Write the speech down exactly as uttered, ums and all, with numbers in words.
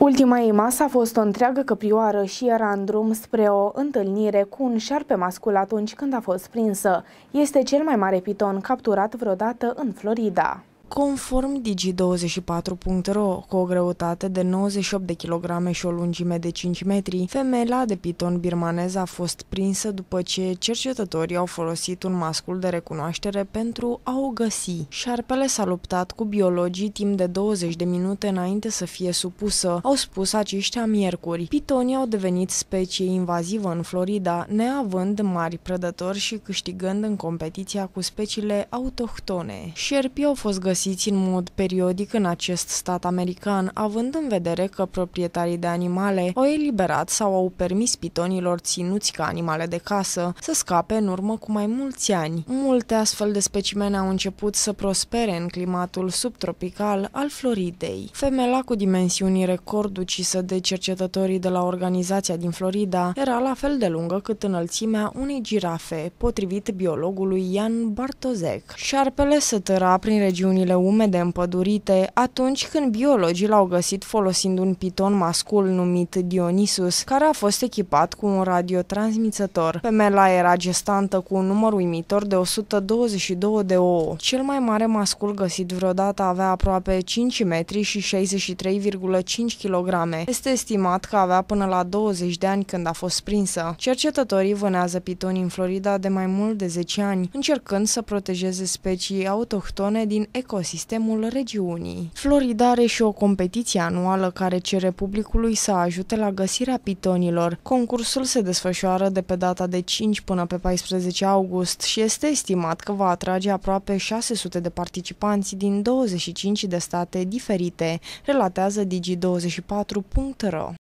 Ultima ei masă a fost o întreagă căprioară și era în drum spre o întâlnire cu un șarpe mascul atunci când a fost prinsă. Este cel mai mare piton capturat vreodată în Florida. Conform Digi douăzeci și patru punct ro, cu o greutate de nouăzeci și opt de kilograme și o lungime de cinci metri, femela de piton birmanez a fost prinsă după ce cercetătorii au folosit un mascul de recunoaștere pentru a o găsi. Șarpele s-a luptat cu biologii timp de douăzeci de minute înainte să fie supusă, au spus aceștia miercuri. Pitonii au devenit specie invazivă în Florida, neavând mari prădători și câștigând în competiția cu speciile autohtone. Șerpii au fost găsiți în mod periodic în acest stat american, având în vedere că proprietarii de animale au eliberat sau au permis pitonilor ținuți ca animale de casă să scape în urmă cu mai mulți ani. Multe astfel de specimene au început să prospere în climatul subtropical al Floridei. Femela cu dimensiuni record ucisă de cercetătorii de la organizația din Florida era la fel de lungă cât înălțimea unei girafe, potrivit biologului Ian Bartosek. Șarpele se tăra prin regiunile umede împădurite atunci când biologii l-au găsit folosind un piton mascul numit Dionysus, care a fost echipat cu un radiotransmițător. Femela era gestantă cu un număr uimitor de o sută douăzeci și două de ouă. Cel mai mare mascul găsit vreodată avea aproape cinci metri și șaizeci și trei virgulă cinci kilograme. Este estimat că avea până la douăzeci de ani când a fost prinsă. Cercetătorii vânează pitoni în Florida de mai mult de zece ani, încercând să protejeze specii autohtone din ecosistemul regiunii. Florida are și o competiție anuală care cere publicului să ajute la găsirea pitonilor. Concursul se desfășoară de pe data de cinci până pe paisprezece august și este estimat că va atrage aproape șase sute de participanți din douăzeci și cinci de state diferite, relatează Digi douăzeci și patru punct ro.